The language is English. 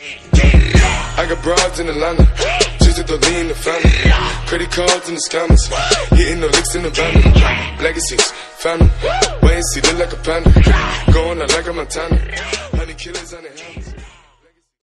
I got broads in Atlanta, just to throw in the family. Credit cards in the scammers, hitting the licks in the van. Legacies, family, wait and see, look like a panda. Going out like a Montana, honey killers on the helmets.